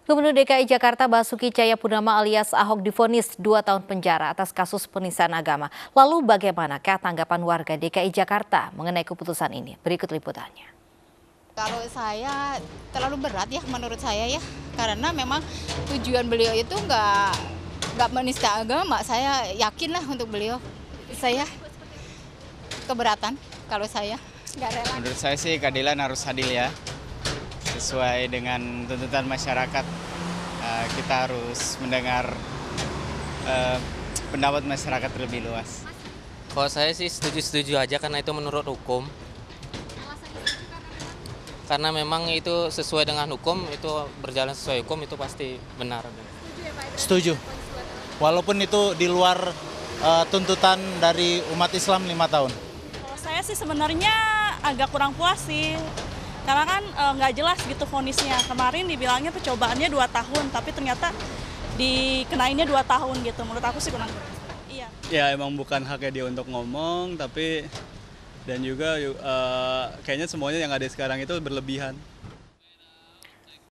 Gubernur DKI Jakarta Basuki Cahayapurnama alias Ahok divonis 2 tahun penjara atas kasus penistaan agama. Lalu bagaimanakah tanggapan warga DKI Jakarta mengenai keputusan ini? Berikut liputannya. Kalau saya terlalu berat ya menurut saya ya, karena memang tujuan beliau itu nggak menista agama. Saya yakin lah untuk beliau. Saya keberatan kalau saya nggak rela. Menurut saya sih keadilan harus adil ya. Sesuai dengan tuntutan masyarakat, kita harus mendengar pendapat masyarakat terlebih luas. Kalau saya sih setuju-setuju aja karena itu menurut hukum. Karena memang itu sesuai dengan hukum, itu berjalan sesuai hukum, itu pasti benar. Setuju. Walaupun itu di luar tuntutan dari umat Islam 5 tahun. Kalau saya sih sebenarnya agak kurang puas sih. Karena kan nggak jelas gitu vonisnya. Kemarin dibilangnya percobaannya 2 tahun, tapi ternyata dikenainnya 2 tahun gitu. Menurut aku sih kurang. Iya. Ya emang bukan haknya dia untuk ngomong, tapi dan juga kayaknya semuanya yang ada sekarang itu berlebihan.